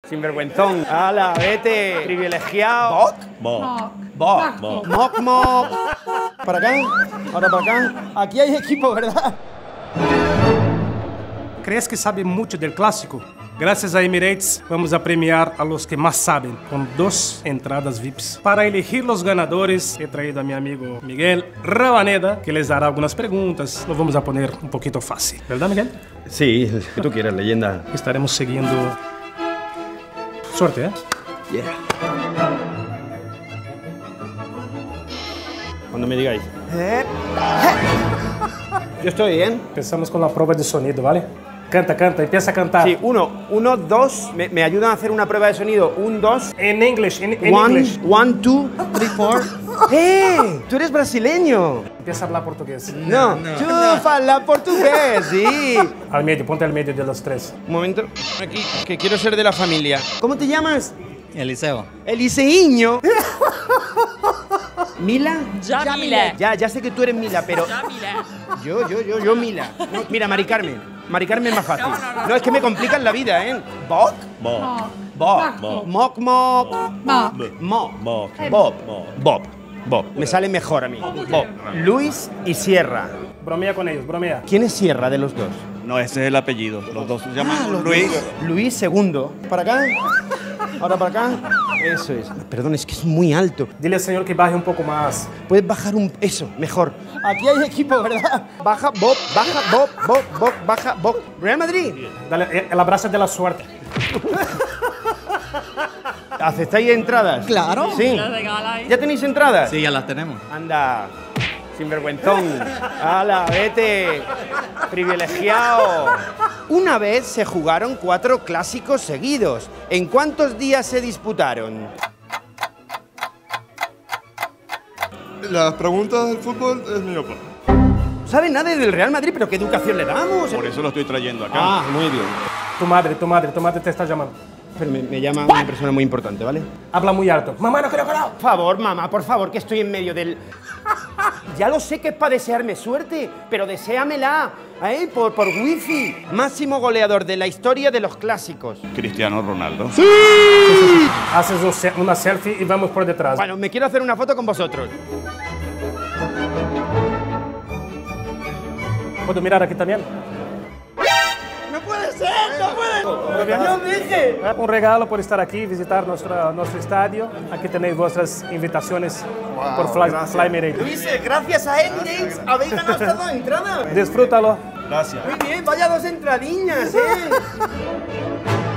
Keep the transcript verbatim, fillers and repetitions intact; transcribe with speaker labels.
Speaker 1: Sinvergüenzón. ¡Hala, vete! Privilegiado.
Speaker 2: Bok.
Speaker 1: Bok.
Speaker 2: Bok.
Speaker 1: Moc, moc. Para acá. Ahora para acá. Aquí hay equipo, ¿verdad?
Speaker 3: ¿Crees que sabe mucho del clásico? Gracias a Emirates, vamos a premiar a los que más saben, con dos entradas V I Ps. Para elegir los ganadores, he traído a mi amigo Miguel Rabaneda, que les hará algunas preguntas. Lo vamos a poner un poquito fácil, ¿verdad, Miguel?
Speaker 1: Sí, que tú quieras, leyenda.
Speaker 3: Estaremos siguiendo... Suerte, ¿eh?
Speaker 1: Yeah. Cuando me digáis. Yo estoy bien.
Speaker 3: Empezamos con la prueba de sonido, ¿vale? Canta, canta, empieza a cantar.
Speaker 1: Sí, uno, uno, dos. ¿Me, me ayudan a hacer una prueba de sonido? Un, dos.
Speaker 3: En English, en, en
Speaker 1: one,
Speaker 3: English.
Speaker 1: One, two, three, four. ¡Eh! ¡Tú eres brasileño!
Speaker 3: Empieza a hablar portugués.
Speaker 1: No, no. Tú fala portugués, sí.
Speaker 3: Al medio, ponte al medio de los tres.
Speaker 1: Un momento. Aquí, que quiero ser de la familia. ¿Cómo te llamas?
Speaker 4: Eliseo.
Speaker 1: Eliseiño. ¿Mila?
Speaker 5: Jamila.
Speaker 1: Ya, ya sé que tú eres Mila, pero...
Speaker 5: Jamila.
Speaker 1: Yo, yo, yo, yo Mila. No, mira, Mari Carmen. Mari Carmen es más fácil. No, es que me complican la vida, ¿eh? ¿Bok?
Speaker 2: Bok.
Speaker 1: Bob.
Speaker 2: Bob.
Speaker 1: Moc, moc.
Speaker 5: Moc.
Speaker 1: Mo.
Speaker 2: Bok.
Speaker 1: Bob. Bob. Bob. Me sale mejor a mí. Bob. Luis y Sierra.
Speaker 3: Bromea con ellos, bromea.
Speaker 1: ¿Quién es Sierra de los dos?
Speaker 2: No, ese es el apellido. Los dos se llaman
Speaker 1: Ah, los
Speaker 2: Luis.
Speaker 1: dos. Luis segundo. ¿Para acá? Ahora para acá. Eso es. Perdón, es que es muy alto.
Speaker 3: Dile al señor que baje un poco más.
Speaker 1: Puedes bajar un... Eso, mejor. Aquí hay equipo, ¿verdad? Baja, Bob, baja, Bob, Bob, Bob, baja, Bob. Real Madrid.
Speaker 3: Dale el abrazo de la suerte.
Speaker 1: ¿Aceptáis entradas?
Speaker 4: Claro.
Speaker 1: Sí.
Speaker 5: Lo regaláis.
Speaker 1: ¿Ya tenéis entradas?
Speaker 4: Sí, ya las tenemos.
Speaker 1: Anda. Sinvergüenzón. ¡Hala, vete! Privilegiado. Una vez se jugaron cuatro clásicos seguidos. ¿En cuántos días se disputaron?
Speaker 6: Las preguntas del fútbol es mi papá.
Speaker 1: ¿Sabe nada del Real Madrid? ¿Pero qué educación le damos?
Speaker 2: Por eso lo estoy trayendo acá.
Speaker 1: Ah, muy bien.
Speaker 3: Tu madre, tu madre, tu madre te está llamando.
Speaker 1: Pero me, me llama una persona muy importante, ¿vale?
Speaker 3: Habla muy alto. Mamá, no quiero colado.
Speaker 1: Por favor, mamá, por favor, que estoy en medio del... Ya lo sé que es para desearme suerte, pero deséamela, ¿eh? Por, por wifi. Máximo goleador de la historia de los clásicos.
Speaker 2: Cristiano Ronaldo.
Speaker 3: Haces un se- una selfie y vamos por detrás.
Speaker 1: Bueno, me quiero hacer una foto con vosotros.
Speaker 3: ¿Puedo mirar aquí también?
Speaker 1: ¡No puede ser! ¡No puede! ¡No dije!
Speaker 3: Un regalo por estar aquí, visitar nuestro, nuestro estadio. Aquí tenéis vuestras invitaciones por Fly, Fly Emirates.
Speaker 1: Luis, gracias a Emirates habéis ganado estas dos entradas.
Speaker 3: Disfrútalo.
Speaker 2: Gracias.
Speaker 1: Muy bien, vaya dos entradiñas, ¿eh?